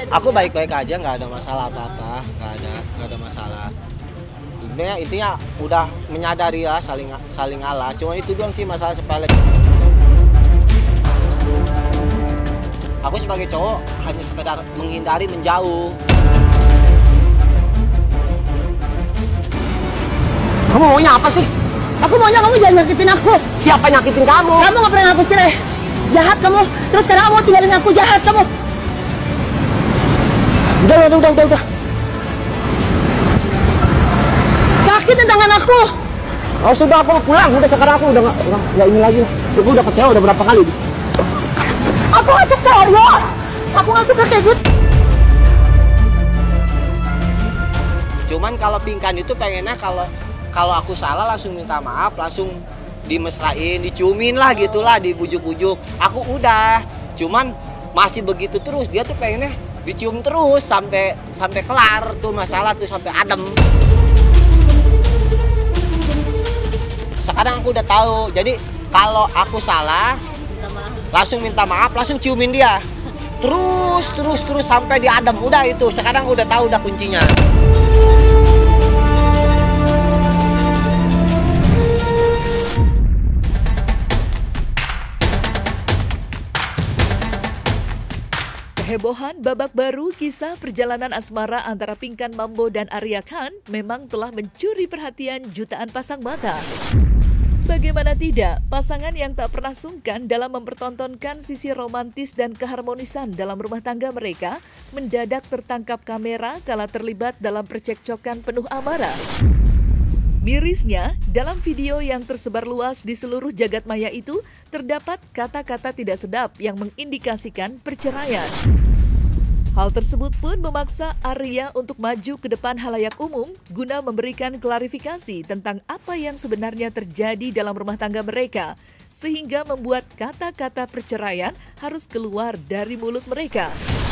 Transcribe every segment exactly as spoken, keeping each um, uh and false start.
Aku baik-baik aja, nggak ada masalah apa-apa, nggak ada nggak ada masalah. Intinya intinya udah menyadari ya saling saling ngalah. Cuma itu doang sih masalah sepele. Aku sebagai cowok hanya sekedar menghindari menjauh. Kamu maunya apa sih? Aku maunya kamu jangan nyakitin aku. Siapa nyakitin kamu? Kamu nggak pernah aku cerai. Jahat kamu. Terus sekarang kamu tinggalin aku, jahat kamu. Udah, udah, udah, udah, udah. Sakit tangan aku. Oh sudah, aku pulang. Udah sekarang aku udah nggak nggak ini lagi. Aku udah kecewa udah berapa kali. Aku nggak suka, ya. Aku nggak suka kayak gitu. Cuman kalau Pingkan itu pengennya kalau kalau aku salah langsung minta maaf, langsung dimesrain, diciumin lah gitulah, dibujuk-bujuk. Aku udah, cuman masih begitu terus. Dia tuh pengennya dicium terus sampai sampai kelar tuh masalah tuh, sampai adem. Sekarang aku udah tahu. Jadi kalau aku salah, langsung minta maaf, langsung ciumin dia. Terus terus terus sampai dia adem. Udah itu. Sekarang udah tahu udah kuncinya. Kehebohan babak baru kisah perjalanan asmara antara Pinkan Mambo dan Arya Khan memang telah mencuri perhatian jutaan pasang mata. Bagaimana tidak, pasangan yang tak pernah sungkan dalam mempertontonkan sisi romantis dan keharmonisan dalam rumah tangga mereka mendadak tertangkap kamera kala terlibat dalam percekcokan penuh amarah. Mirisnya, dalam video yang tersebar luas di seluruh jagat maya itu, terdapat kata-kata tidak sedap yang mengindikasikan perceraian. Hal tersebut pun memaksa Arya untuk maju ke depan halayak umum guna memberikan klarifikasi tentang apa yang sebenarnya terjadi dalam rumah tangga mereka, sehingga membuat kata-kata perceraian harus keluar dari mulut mereka.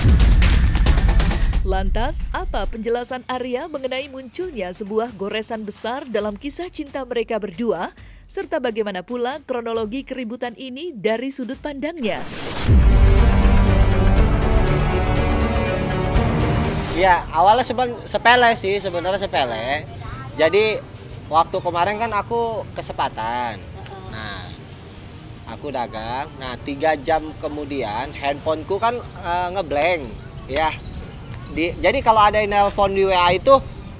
Lantas, apa penjelasan Arya mengenai munculnya sebuah goresan besar dalam kisah cinta mereka berdua, serta bagaimana pula kronologi keributan ini dari sudut pandangnya? Ya, awalnya seben, sepele sih, sebenarnya sepele. Jadi, waktu kemarin kan aku kesempatan. Nah, aku dagang. Nah, tiga jam kemudian handphoneku kan uh, ngeblank, ya. Di, jadi kalau ada yang nelpon di W A itu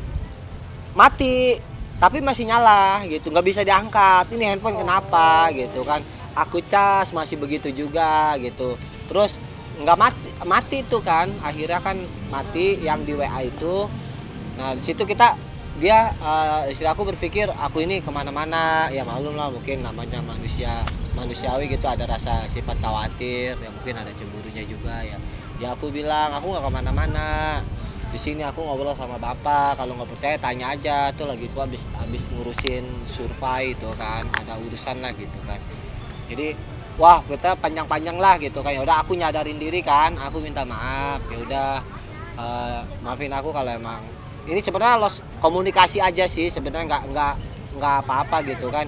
mati, tapi masih nyala gitu, nggak bisa diangkat. Ini handphone kenapa gitu kan? Aku cas masih begitu juga gitu. Terus nggak mati, mati itu kan? Akhirnya kan mati yang di W A itu. Nah di situ kita dia uh, istri aku berpikir aku ini kemana-mana, ya maklum lah mungkin namanya manusia manusiawi gitu, ada rasa sifat khawatir, ya mungkin ada cemburunya juga ya. Ya aku bilang aku nggak kemana-mana, di sini aku ngobrol sama bapak, kalau nggak percaya tanya aja, tuh lagi gua habis habis ngurusin survei itu kan, ada urusan lah gitu kan. Jadi wah kita panjang-panjang lah gitu kan. Ya udah aku nyadarin diri kan, aku minta maaf, ya udah uh, maafin aku kalau emang ini sebenarnya los komunikasi aja sih, sebenarnya nggak nggak nggak apa-apa gitu kan.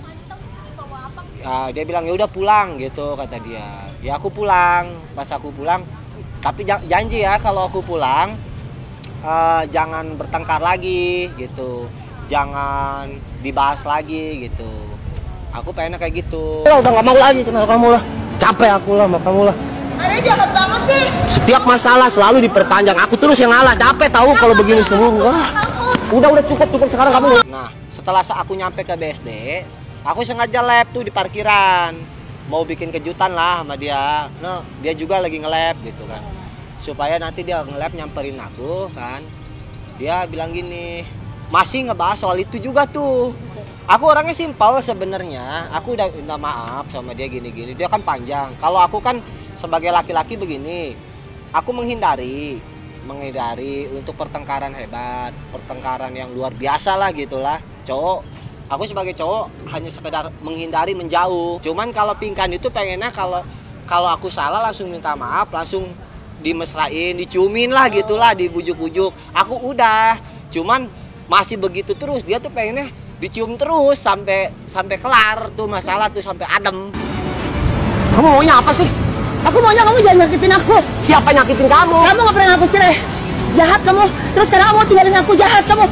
Uh, dia bilang ya udah pulang gitu kata dia. Ya aku pulang, pas aku pulang. Tapi janji ya kalau aku pulang uh, jangan bertengkar lagi gitu, jangan dibahas lagi gitu. Aku pengennya kayak gitu. Ya udah nggak mau lagi kenal kamu lah, capek aku lah sama kamu lah. Ada jahat banget sih. Setiap masalah selalu diperpanjang, aku terus yang ngalah, capek tahu kalau begini semua. Wah, udah udah cukup cukup sekarang kamu. Nah setelah aku nyampe ke B S D, aku sengaja lab tuh di parkiran, mau bikin kejutan lah sama dia. Nah dia juga lagi nge-lab gitu kan, supaya nanti dia nge-lab nyamperin aku kan. Dia bilang gini, masih ngebahas soal itu juga tuh. Aku orangnya simpel sebenarnya. Aku udah minta maaf sama dia gini-gini. Dia kan panjang. Kalau aku kan sebagai laki-laki begini, aku menghindari, menghindari untuk pertengkaran hebat, pertengkaran yang luar biasa lah gitulah. Cowok, aku sebagai cowok hanya sekedar menghindari menjauh. Cuman kalau Pinkan itu pengennya kalau kalau aku salah langsung minta maaf, langsung dimesrain, diciumin lah gitulah, dibujuk-bujuk. Aku udah, cuman masih begitu terus. Dia tuh pengennya dicium terus sampai sampai kelar tuh masalah tuh, sampai adem. Kamu maunya apa sih? Aku maunya kamu jangan nyakitin aku. Siapa yang nyakitin kamu? Kamu nggak pernah aku cerai. Jahat kamu. Terus sekarang kamu tinggalin aku, jahat kamu.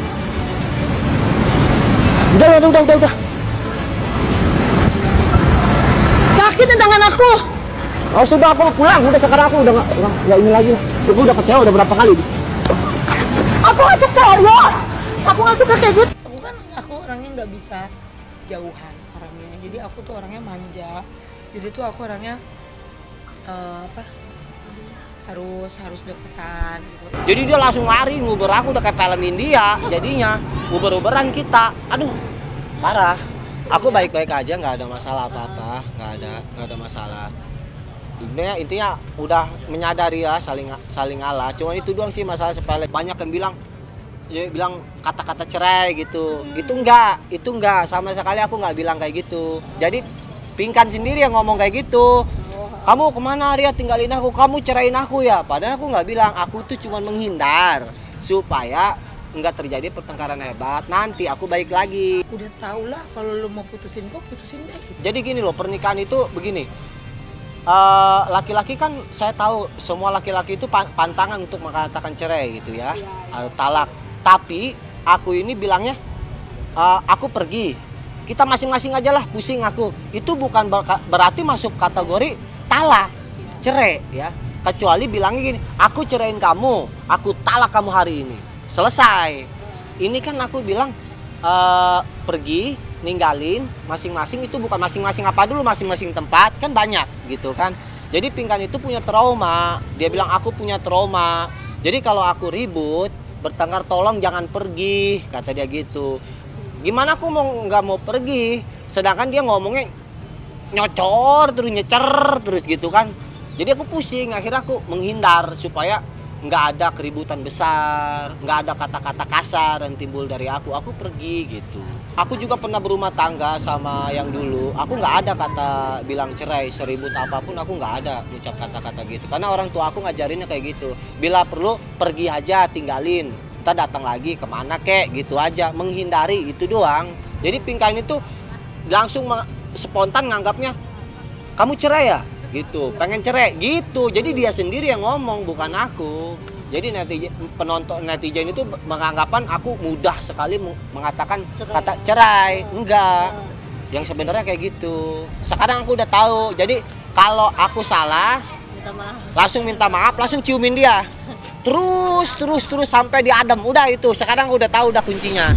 Udah, udah, udah, udah, udah. Sakitin tangan aku. Oh sudah, aku mau pulang. Udah sekarang aku udah nggak, nggak ini lagi. Aku udah kecewa udah berapa kali. Aku nggak suka, Aryo. Aku nggak suka kayak gitu. Aku kan, aku orangnya nggak bisa jauhan orangnya. Jadi aku tuh orangnya manja. Jadi tuh aku orangnya uh, apa? harus harus deketan gitu. Jadi dia langsung lari nguber aku, udah kayak film India jadinya, uber-uberan kita. Aduh, parah. Aku baik-baik aja, nggak ada masalah apa-apa, nggak ada nggak ada masalah. Intinya, intinya udah menyadari ya saling saling ngalah. Cuma itu doang sih masalah sepele. Banyak yang bilang ya bilang kata-kata cerai gitu. Hmm. Itu enggak, itu enggak, sama sekali aku nggak bilang kayak gitu. Jadi Pingkan sendiri yang ngomong kayak gitu. Kamu kemana Arya, tinggalin aku, kamu ceraiin aku ya. Padahal aku nggak bilang, aku tuh cuma menghindar supaya nggak terjadi pertengkaran hebat. Nanti aku baik lagi. Udah tau lah kalau lu mau putusin kok putusin deh gitu. Jadi gini loh, pernikahan itu begini. Uh, laki-laki kan saya tahu semua laki-laki itu pantangan untuk mengatakan cerai gitu ya, ya, ya. talak. Tapi aku ini bilangnya uh, aku pergi. Kita masing-masing aja lah, pusing aku. Itu bukan berarti masuk kategori talak, cerai ya. Kecuali bilangnya gini, aku ceraiin kamu, aku talak kamu hari ini. Selesai. Ini kan aku bilang uh, pergi, ninggalin masing-masing, itu bukan masing-masing apa dulu, masing-masing tempat kan banyak gitu kan. Jadi Pingkan itu punya trauma. Dia bilang aku punya trauma. Jadi kalau aku ribut, bertengkar, tolong jangan pergi, kata dia gitu. Gimana aku mau nggak mau pergi, sedangkan dia ngomongnya nyocor terus nyecer terus gitu kan. Jadi aku pusing, akhirnya aku menghindar supaya nggak ada keributan besar, nggak ada kata-kata kasar yang timbul dari aku. Aku pergi gitu. Aku juga pernah berumah tangga sama yang dulu. Aku nggak ada kata bilang cerai, seribut apapun aku nggak ada ucap kata-kata gitu. Karena orang tua aku ngajarinnya kayak gitu. Bila perlu pergi aja, tinggalin. Kita datang lagi kemana kek gitu aja, menghindari itu doang. Jadi Pingkan itu langsung spontan nganggapnya kamu cerai ya gitu, pengen cerai gitu. Jadi dia sendiri yang ngomong, bukan aku. Jadi netizen, penonton netizen itu menganggapan aku mudah sekali mengatakan cerai. Kata cerai. Enggak, yang sebenarnya kayak gitu. Sekarang aku udah tahu. Jadi kalau aku salah minta maaf. Langsung minta maaf, langsung ciumin dia. Terus, terus, terus sampai dia adem. Udah itu, sekarang udah tahu udah kuncinya.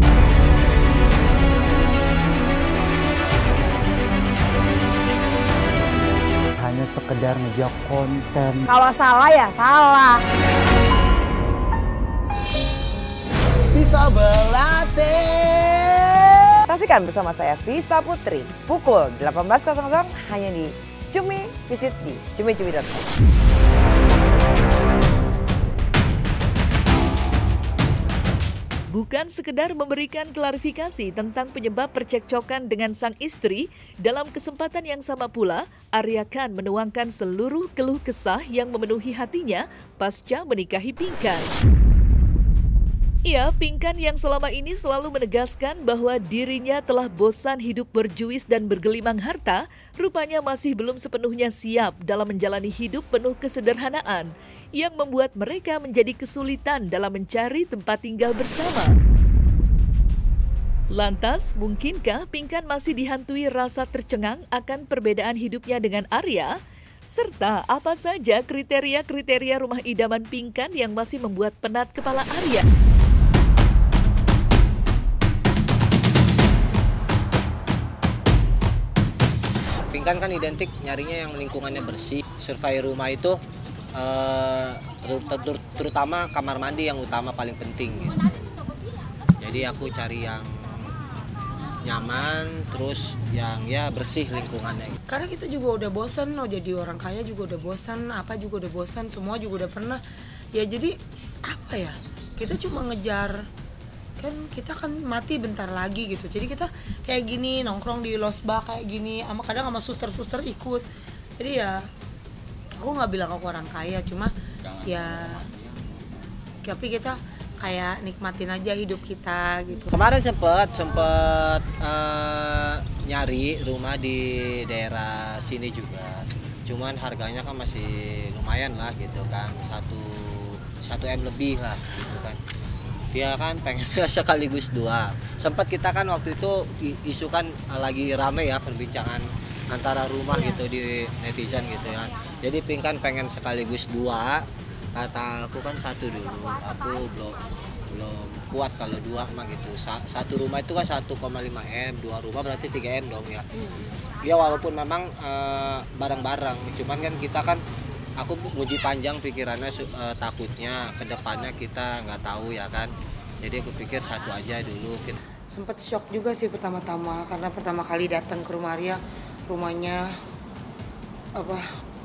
Hanya sekedar ngejok konten. Kalau salah ya salah. Bisa berlatih. Saksikan bersama saya Vista Putri pukul delapan belas hanya di Cumi. Visit di cumi cumi dot com. Bukan sekedar memberikan klarifikasi tentang penyebab percekcokan dengan sang istri, dalam kesempatan yang sama pula, Arya Khan menuangkan seluruh keluh kesah yang memenuhi hatinya pasca menikahi Pingkan. Ia, Pingkan yang selama ini selalu menegaskan bahwa dirinya telah bosan hidup berjuis dan bergelimang harta, rupanya masih belum sepenuhnya siap dalam menjalani hidup penuh kesederhanaan, yang membuat mereka menjadi kesulitan dalam mencari tempat tinggal bersama. Lantas, mungkinkah Pingkan masih dihantui rasa tercengang akan perbedaan hidupnya dengan Arya? Serta apa saja kriteria-kriteria rumah idaman Pingkan yang masih membuat penat kepala Arya? Pingkan kan identik nyarinya yang lingkungannya bersih. Survei rumah itu Uh, ter terutama kamar mandi yang utama paling penting gitu. Jadi aku cari yang nyaman, terus yang ya bersih lingkungannya. Karena kita juga udah bosan, no, jadi orang kaya juga udah bosan, apa juga udah bosan, semua juga udah pernah. Ya jadi apa ya? Kita cuma ngejar, kan kita kan mati bentar lagi gitu. Jadi kita kayak gini nongkrong di losbak kayak gini, sama kadang sama suster-suster ikut. Jadi ya aku nggak bilang aku orang kaya, cuma jangan ya tapi kita kayak nikmatin aja hidup kita gitu. Kemarin sempet sempet uh, nyari rumah di daerah sini juga, cuman harganya kan masih lumayan lah gitu kan, satu satu m lebih lah gitu kan. Dia kan pengen sekaligus dua. Sempat kita kan waktu itu isu kan lagi rame ya perbincangan antara rumah gitu di netizen gitu ya. Jadi Pink kan pengen sekaligus dua. Kata aku kan satu dulu. Aku belum belum kuat kalau dua mah gitu. Satu rumah itu kan satu koma lima m, dua rumah berarti tiga m dong ya. Ya walaupun memang uh, bareng-bareng, cuman kan kita kan aku uji panjang pikirannya uh, takutnya kedepannya kita nggak tahu ya kan. Jadi aku pikir satu aja dulu. Sempet shock juga sih pertama-tama karena pertama kali datang ke rumah Arya, rumahnya apa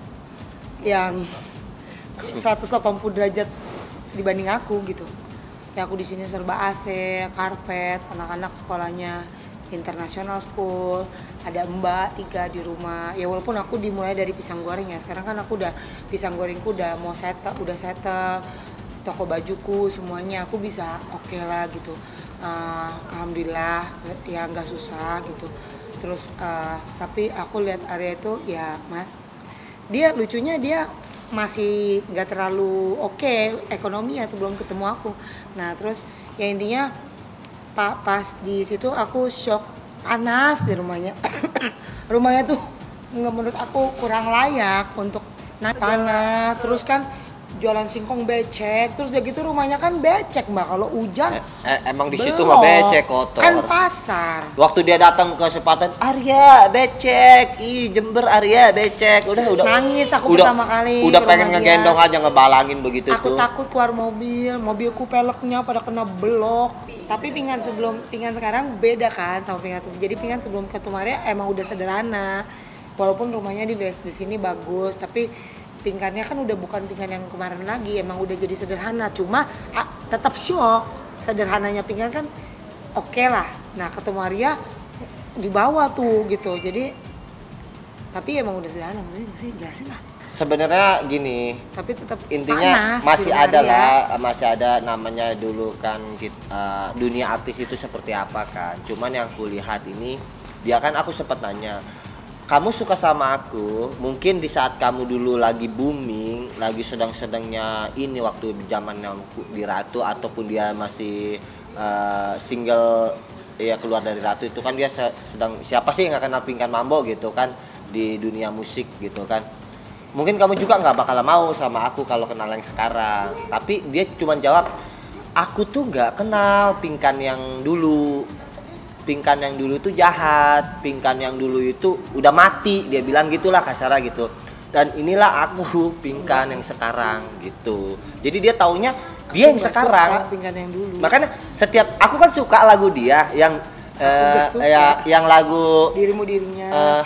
yang seratus delapan puluh derajat dibanding aku gitu. Ya aku di sini serba A C, karpet, anak-anak sekolahnya international school, ada mbak tiga di rumah. Ya walaupun aku dimulai dari pisang goreng ya, sekarang kan aku udah pisang gorengku udah mau settle, udah settle, toko bajuku semuanya aku bisa oke okay lah gitu. Uh, Alhamdulillah ya nggak susah gitu. Terus uh, tapi aku lihat Arya itu ya, ma, dia lucunya dia masih nggak terlalu oke okay, ekonomi ya sebelum ketemu aku. Nah terus ya intinya pa, pas di situ aku shock, panas di rumahnya. Rumahnya tuh nggak, menurut aku kurang layak untuk naik, panas. Terus kan jualan singkong becek, terus udah gitu rumahnya kan becek mbak kalau hujan. Eh, eh, emang di situ mah becek, kotor. Kan pasar. Waktu dia datang ke sepatan, Arya becek, ih Jember Arya becek, udah udah. Nangis aku udah, pertama kali. Udah pengen ngegendong aja, ngebalangin begitu aku tuh. Aku takut keluar mobil, mobilku peleknya pada kena blok. Tapi pinggan sebelum, pinggan sekarang beda kan sama pinggan sebelum. Jadi pinggan sebelum ketemu Arya emang udah sederhana. Walaupun rumahnya di di sini bagus, tapi pinggannya kan udah bukan pinggan yang kemarin lagi, emang udah jadi sederhana. Cuma ah, tetap shock, sederhananya pinggan kan oke okay lah. Nah ketemu Arya di bawah tuh gitu, jadi tapi emang udah sederhana, sih jelasin lah. Sebenarnya gini, tapi tetap intinya panas, masih ada Arya. lah, masih ada namanya dulu kan uh, dunia artis itu seperti apa kan. Cuman yang kulihat ini, dia kan aku sempat nanya, kamu suka sama aku, mungkin di saat kamu dulu lagi booming, lagi sedang-sedangnya ini waktu zamannya di Ratu ataupun dia masih uh, single ya keluar dari Ratu itu kan dia sedang, siapa sih yang gak kenal Pinkan Mambo gitu kan di dunia musik gitu kan. Mungkin kamu juga gak bakal mau sama aku kalau kenal yang sekarang. Tapi dia cuma jawab, aku tuh gak kenal Pinkan yang dulu. Pinkan yang dulu itu jahat, Pinkan yang dulu itu udah mati, dia bilang gitulah kasarnya gitu. Dan inilah aku, Pinkan yang sekarang gitu. Jadi dia taunya dia aku yang sekarang. Pinkan yang dulu. Makanya setiap aku kan suka lagu dia yang uh, ya yang lagu dirimu dirinya. Uh,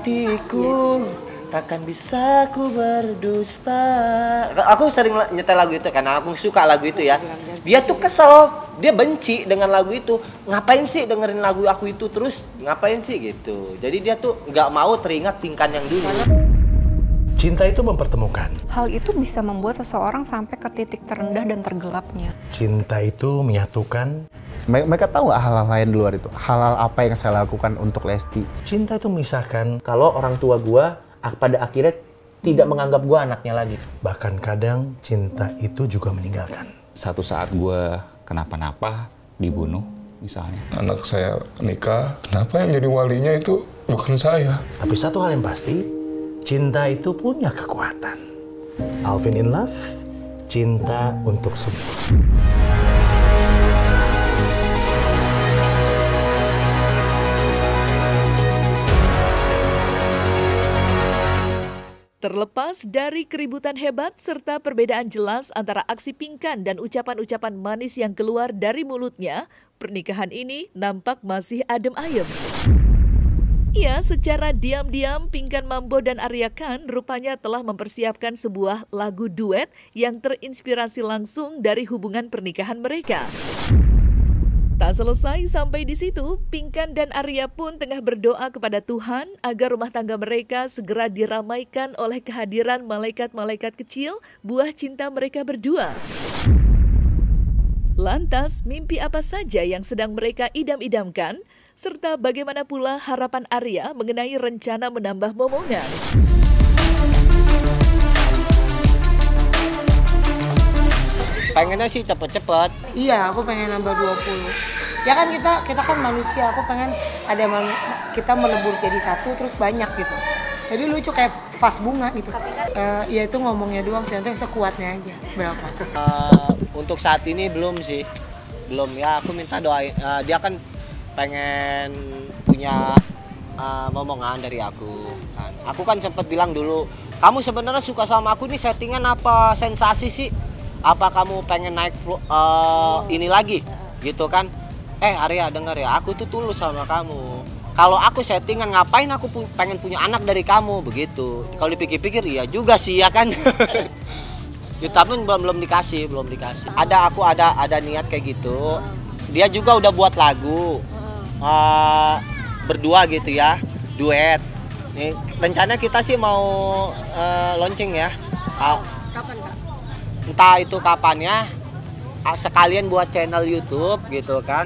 hatiku takkan bisa ku berdusta. Aku sering nyetel lagu itu karena aku suka lagu itu ya. Dia tuh kesel, dia benci dengan lagu itu. Ngapain sih dengerin lagu aku itu terus? Ngapain sih gitu. Jadi dia tuh nggak mau teringat Pinkan yang dulu. Cinta itu mempertemukan. Hal itu bisa membuat seseorang sampai ke titik terendah dan tergelapnya. Cinta itu menyatukan. Mereka tahu nggak hal-hal lain di luar itu? Hal-hal apa yang saya lakukan untuk Lesti? Cinta itu memisahkan. Kalau orang tua gua pada akhirnya tidak menganggap gua anaknya lagi. Bahkan kadang cinta itu juga meninggalkan. Satu saat gua kenapa-napa, dibunuh misalnya. Anak saya nikah, kenapa yang jadi walinya itu bukan saya? Tapi satu hal yang pasti, cinta itu punya kekuatan. Alvin in Love, cinta untuk semua. Terlepas dari keributan hebat serta perbedaan jelas antara aksi Pinkan dan ucapan-ucapan manis yang keluar dari mulutnya, pernikahan ini nampak masih adem ayem. Ya, secara diam-diam Pinkan Mambo dan Arya Khan rupanya telah mempersiapkan sebuah lagu duet yang terinspirasi langsung dari hubungan pernikahan mereka. Tak selesai sampai di situ, Pinkan dan Arya pun tengah berdoa kepada Tuhan agar rumah tangga mereka segera diramaikan oleh kehadiran malaikat-malaikat kecil, buah cinta mereka berdua. Lantas, mimpi apa saja yang sedang mereka idam-idamkan, serta bagaimana pula harapan Arya mengenai rencana menambah momongan? pengennya sih cepet-cepet. Iya, aku pengen nambah dua puluh. Ya kan kita kita kan manusia, aku pengen ada manu, kita melebur jadi satu terus banyak gitu. Jadi lucu kayak vas bunga gitu. Uh, ya itu ngomongnya doang sih, nanti sekuatnya aja berapa. Uh, untuk saat ini belum sih, belum ya. Aku minta doain. Uh, dia kan pengen punya uh, momongan dari aku. Kan. Aku kan sempat bilang dulu, kamu sebenarnya suka sama aku nih settingan apa sensasi sih? Apa kamu pengen naik uh, ini lagi, gitu kan? Eh Arya denger ya, aku tuh tulus sama kamu. Kalau aku settingan ngapain aku pu pengen punya anak dari kamu begitu. Kalau dipikir-pikir iya juga sih ya kan. Ya, tapi belum belum dikasih, belum dikasih. Ada aku ada ada niat kayak gitu. Dia juga udah buat lagu uh, berdua gitu ya, duet. Nih rencana kita sih mau uh, launching ya. Uh, Kapan Kak? Entah itu kapannya. Sekalian buat channel YouTube gitu kan.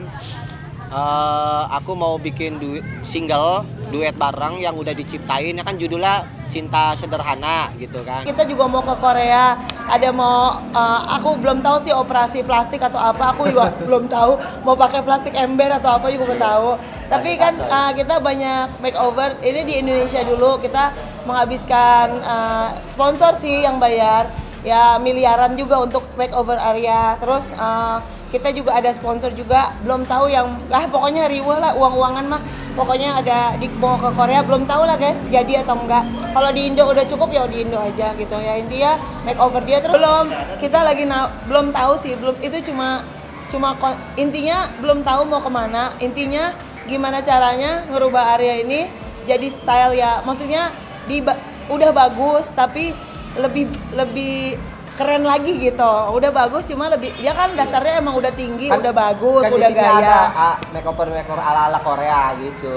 Uh, aku mau bikin du single duet bareng yang udah diciptain ya kan, judulnya Cinta Sederhana gitu kan. Kita juga mau ke Korea, ada mau uh, aku belum tahu sih operasi plastik atau apa, aku juga belum tahu mau pakai plastik ember atau apa juga belum tahu. Tapi kan uh, kita banyak makeover. Ini di Indonesia dulu kita menghabiskan uh, sponsor sih yang bayar. Ya miliaran juga untuk makeover Arya. Terus uh, kita juga ada sponsor juga, belum tahu yang lah pokoknya riweh lah uang-uangan mah. Pokoknya ada di mau ke Korea, belum tahu lah guys jadi atau enggak. Kalau di Indo udah cukup ya di Indo aja gitu ya. Intinya makeover dia terus belum kita lagi belum tahu sih, belum itu cuma cuma intinya belum tahu mau kemana. Intinya gimana caranya ngerubah Arya ini jadi style ya, maksudnya di udah bagus tapi lebih lebih keren lagi gitu. Udah bagus cuma lebih dia kan dasarnya emang udah tinggi, kan, udah bagus, kan udah gaya. Ada uh, makeover makeover ala-ala Korea gitu.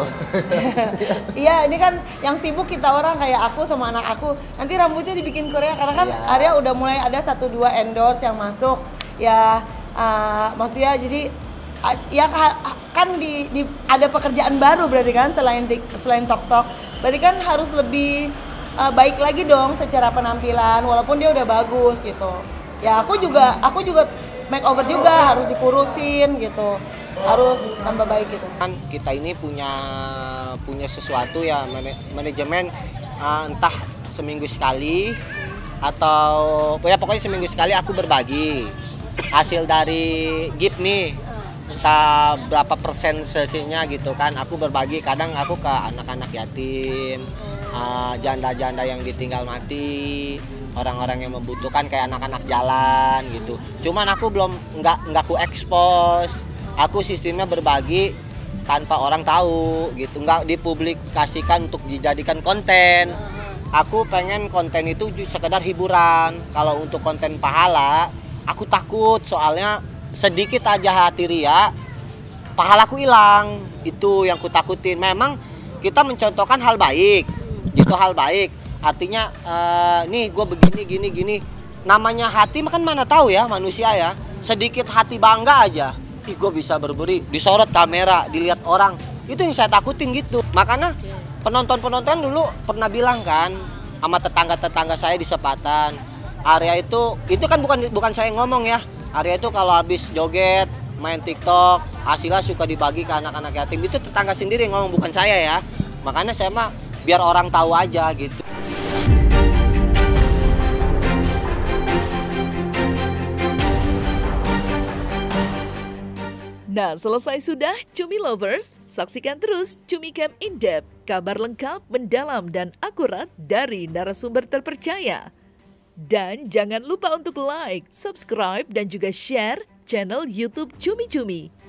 Iya, ini kan yang sibuk kita orang kayak aku sama anak aku. Nanti rambutnya dibikin Korea karena kan yeah. Arya udah mulai ada satu dua endorse yang masuk. Ya uh, maksudnya jadi uh, ya kan di, di ada pekerjaan baru berarti kan selain di, selain tok-tok. Berarti kan harus lebih Uh, baik lagi dong secara penampilan walaupun dia udah bagus gitu. Ya aku juga aku juga makeover juga harus dikurusin gitu. Harus tambah baik gitu. Kan kita ini punya punya sesuatu ya man manajemen uh, entah seminggu sekali atau ya pokoknya seminggu sekali aku berbagi hasil dari gift nih. Entah berapa persen sesinya gitu kan, aku berbagi kadang aku ke anak-anak yatim, janda-janda uh, yang ditinggal mati, orang-orang yang membutuhkan kayak anak-anak jalan gitu. Cuman aku belum nggak nggak aku expose, aku sistemnya berbagi tanpa orang tahu gitu, nggak dipublikasikan untuk dijadikan konten. Aku pengen konten itu sekedar hiburan. Kalau untuk konten pahala, aku takut soalnya sedikit aja hati ria, pahalaku hilang. Itu yang ku takutin. Memang kita mencontohkan hal baik, gitu hal baik. Artinya uh, nih gue begini gini gini. Namanya hati kan mana tahu ya manusia ya. Sedikit hati bangga aja, ih gue bisa berberi, disorot kamera, dilihat orang. Itu yang saya takutin gitu. Makanya penonton-penonton dulu pernah bilang kan sama tetangga-tetangga saya di Sepatan, Arya itu itu kan bukan bukan saya ngomong ya. Arya itu kalau habis joget, main TikTok, hasilnya suka dibagi ke anak-anak yatim. Itu tetangga sendiri yang ngomong, bukan saya ya. Makanya saya mah biar orang tahu aja gitu. Nah, selesai sudah Cumi Lovers? Saksikan terus Cumi Camp In-Depth, kabar lengkap, mendalam, dan akurat dari narasumber terpercaya. Dan jangan lupa untuk like, subscribe, dan juga share channel YouTube Cumi Cumi.